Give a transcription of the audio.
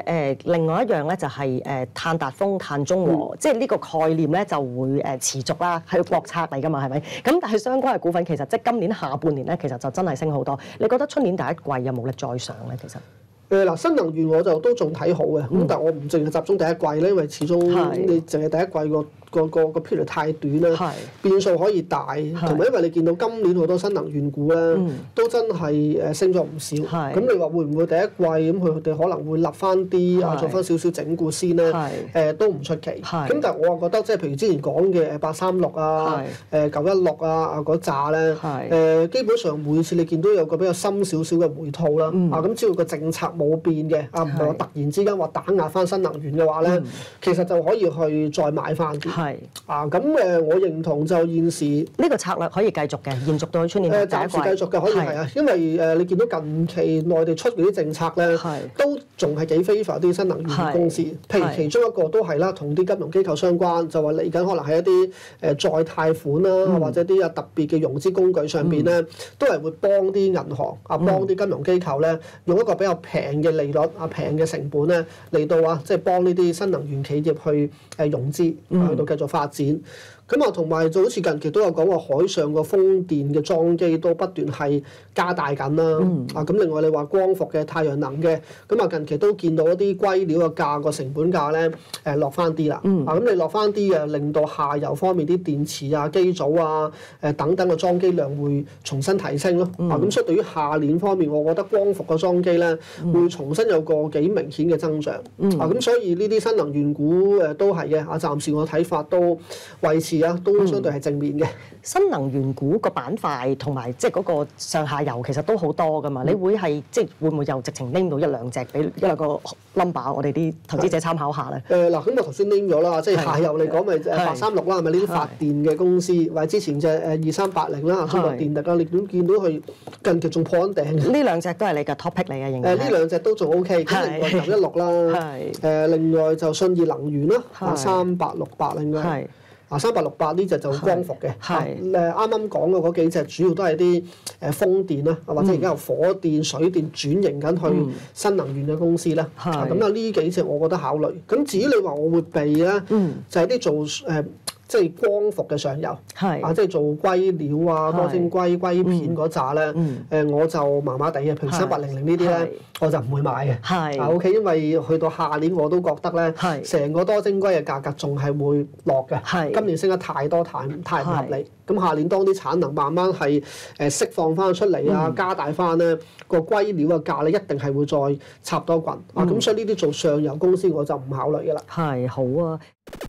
另外一樣咧就係碳達峰、碳中和，即係呢個概念咧就會持續啦，係國策嚟㗎嘛，係咪？咁但係相關嘅股份其實即係今年下半年咧，其實就真係升好多。你覺得出年第一季有冇力再上咧？其實？ 嗱，新能源我就都仲睇好嘅，咁但係我唔淨係集中第一季咧，因為始終你淨係第一季個 period 太短啦，變數可以大，同埋因為你見到今年好多新能源股咧，都真係升咗唔少。咁你話會唔會第一季咁佢哋可能會立翻啲做翻少少整固先咧？都唔出奇。咁但係我覺得即係譬如之前講嘅836啊、916啊嗰扎咧，基本上每次你見到有個比較深少少嘅回吐啦，咁只要個政策冇變嘅，唔係話突然之間話打壓翻新能源嘅話咧，其實就可以去再買翻啲。咁我認同就現時呢個策略可以繼續嘅，延續到去出年第一季。 暫時繼續嘅可以係啊，因為你見到近期內地出嗰啲政策咧，都仲係幾 favor 啲新能源公司。譬如其中一個都係啦，同啲金融機構相關，就話嚟緊可能喺一啲再貸款啦，或者啲特別嘅融資工具上邊咧，都係會幫啲銀行幫啲金融機構咧，用一個比較平嘅利率平嘅成本咧嚟到即係幫呢啲新能源企業去融資，去到繼續發展。咁啊，同埋就好似近期都有講話，海上個風電嘅裝機都不斷係加大緊啦。咁另外你話光伏嘅、太陽能嘅，咁啊近期都見到一啲硅料嘅價個成本價咧落翻啲啦。咁你落翻啲令到下游方面啲電池啊、機組啊等等嘅裝機量會重新提升咯。咁所以對於下年方面，我覺得光伏嘅裝機咧會重新有個幾明顯嘅增長。咁所以呢啲新能源股都係嘅。暫時我睇法都維持。都相對係正面嘅。 新能源股個板塊同埋即係嗰個上下游其實都好多噶嘛。你會係即係會唔會又直情拎到一兩隻俾一兩個 number， 我哋啲投資者參考下咧？ 嗱，咁我頭先拎咗啦，即係下游嚟講咪836啦，係咪呢啲發電嘅公司，或者之前隻2380啦，中國電力啦，你都見到佢近期仲破緊頂。 呢兩隻都係你嘅 topic 嚟嘅，應該。 呢兩隻都仲 OK，另外916啦，另外就信義能源啦，3868應該。3868呢隻就光伏嘅，啱啱講嘅嗰幾隻主要都係啲風電啦，或者而家由火電、水電轉型緊去新能源嘅公司啦。咁呢幾隻我覺得考慮。咁至於你話我會避咧，就係啲做即係光伏嘅上游，即係做硅料啊、多晶硅、硅片嗰扎咧，我就麻麻地嘅。譬如3800呢啲咧，我就唔會買嘅。OK， 因為去到下年我都覺得咧，成個多晶硅嘅價格仲係會落嘅。今年升得太多太唔合理。咁下年當啲產能慢慢係釋放翻出嚟啊，加大翻咧，個硅料嘅價咧一定係會再插多棍。咁所以呢啲做上游公司我就唔考慮嘅啦。 係好啊。